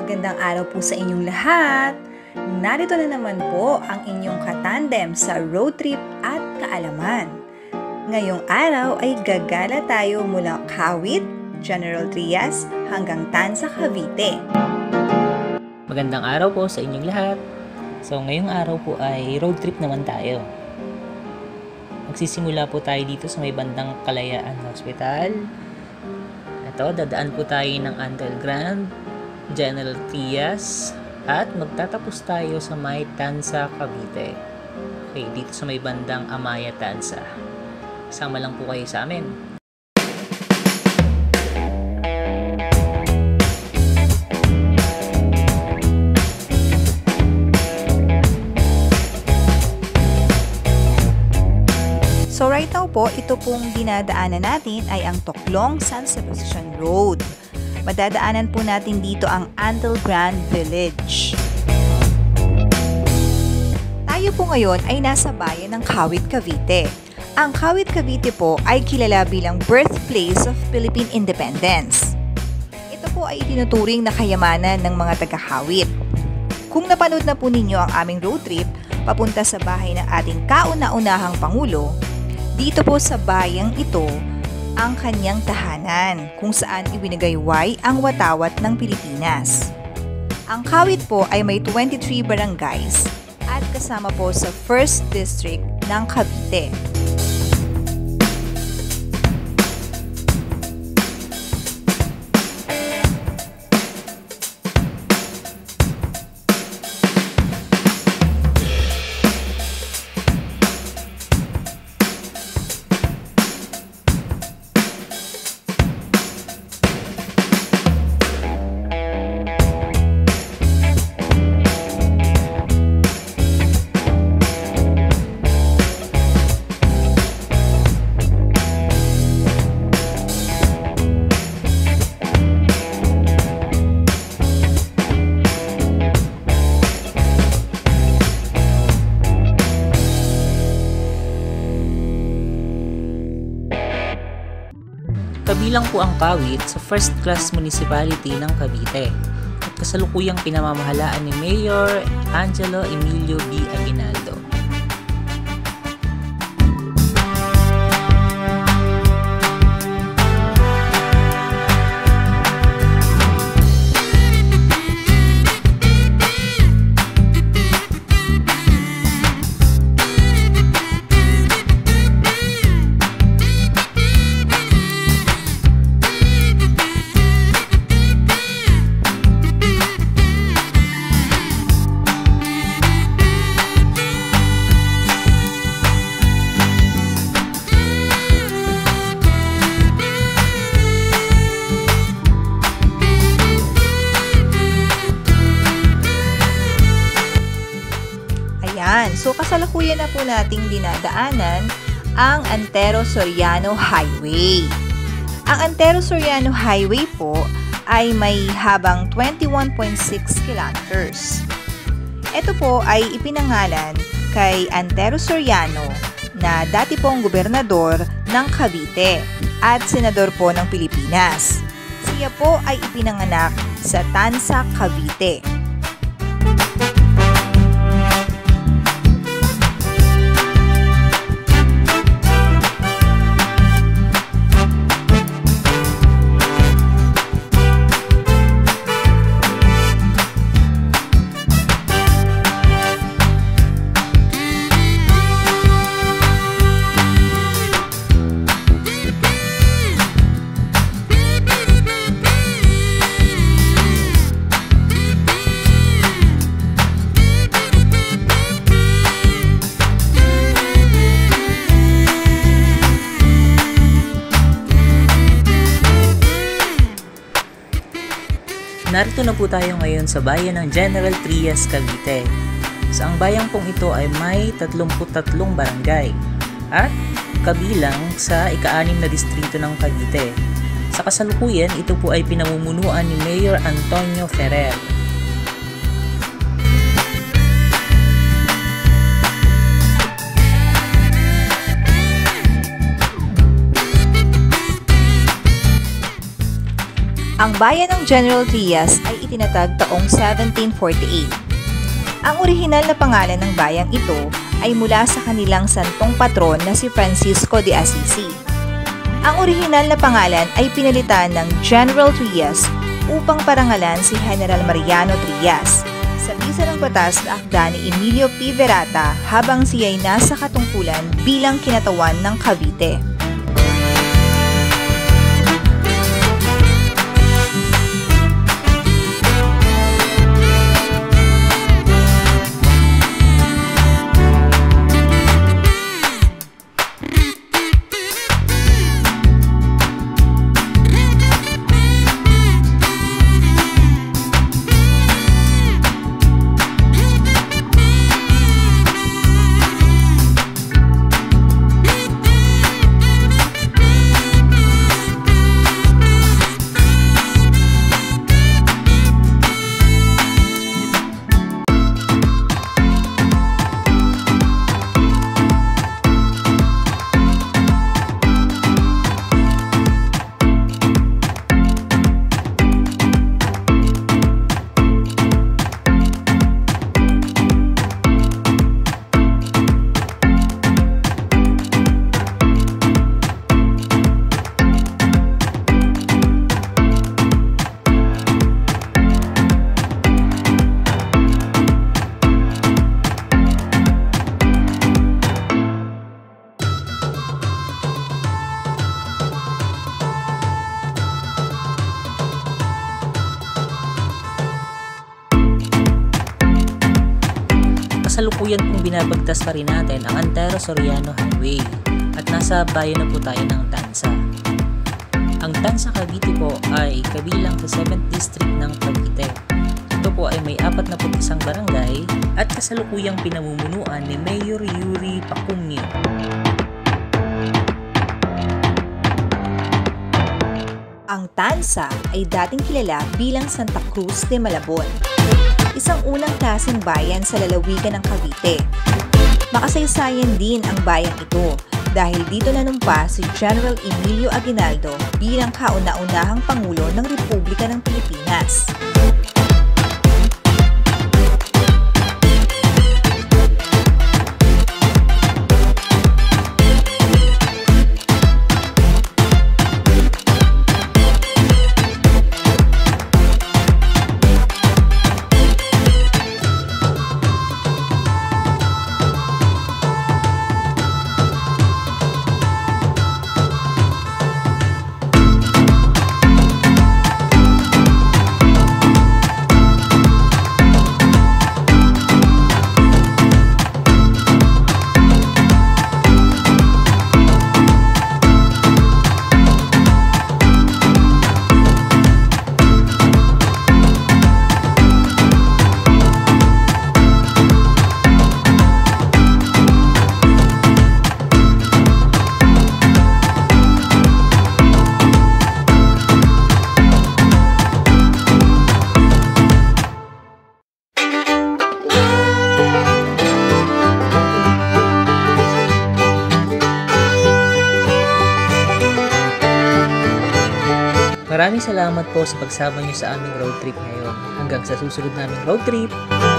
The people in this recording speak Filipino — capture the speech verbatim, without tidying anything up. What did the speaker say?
Magandang araw po sa inyong lahat. Narito na naman po ang inyong katandem sa road trip at kaalaman. Ngayong araw ay gagala tayo mula Kawit, General Trias hanggang Tanza, Cavite. Magandang araw po sa inyong lahat. So ngayong araw po ay road trip naman tayo. Magsisimula po tayo dito sa may bandang Kalayaan Hospital. Ito, dadaan po tayo ng Antel Grand, General Trias, at magtatapos tayo sa may Tanza, Cavite. Okay, dito sa may bandang Amaya, Tanza. Sama lang po kayo sa amin. So right now po, ito pong dinadaanan natin ay ang Toclong San Sebastian Road. Madadaanan po natin dito ang Antel Grand Village. Tayo po ngayon ay nasa bayan ng Kawit, Cavite. Ang Kawit, Cavite po ay kilala bilang birthplace of Philippine Independence. Ito po ay tinuturing na kayamanan ng mga taga-Kawit. Kung napanood na po ninyo ang aming road trip papunta sa bahay ng ating kauna-unahang Pangulo, dito po sa bayang ito ang kanyang tahanan kung saan ibinagayway ang watawat ng Pilipinas. Ang Kawit po ay may twenty-three barangays at kasama po sa first District ng Cavite. Kabilang po ang Kawit sa first class municipality ng Cavite at kasalukuyang pinamamahalaan ni Mayor Angelo Emilio B. Aguinaldo. So kasalukuyan na po nating dinadaanan ang Antero Soriano Highway. Ang Antero Soriano Highway po ay may habang twenty-one point six kilometers. Ito po ay ipinangalan kay Antero Soriano na dati pong gobernador ng Cavite at senador po ng Pilipinas. Siya po ay ipinanganak sa Tanza, Cavite. Narito na po tayo ngayon sa bayan ng General Trias, Cavite. Sa ang bayang pong ito ay may tatlumpu't tatlong barangay at kabilang sa ika-anim na distrito ng Cavite. Sa kasalukuyan, ito po ay pinamumunuan ni Mayor Antonio Ferrer. Ang bayan ng General Trias ay itinatag taong seventeen forty-eight. Ang orihinal na pangalan ng bayang ito ay mula sa kanilang santong patron na si Francisco de Assisi. Ang orihinal na pangalan ay pinalitan ng General Trias upang parangalan si General Mariano Trias sa bisa ng batas na akda ni Emilio P. Verata habang siya ay nasa katungkulan bilang kinatawan ng Cavite. Kasalukuyan pong binabagtas pa rin natin ang Antero Soriano Highway at nasa bayan na po tayo ng Tanza. Ang Tanza Cavite po ay kabilang sa seventh District ng Cavite. Ito po ay may apat na isang barangay at kasalukuyang pinamumunuan ni Mayor Yuri Pacumio. Ang Tanza ay dating kilala bilang Santa Cruz de Malabon, isang unang klaseng bayan sa lalawigan ng Cavite. Makasaysayan din ang bayang ito dahil dito nanumpa si General Emilio Aguinaldo bilang kauna-unahang Pangulo ng Republika ng Pilipinas. Maraming salamat po sa pagsama niyo sa aming road trip ngayon. Hanggang sa susunod naming road trip!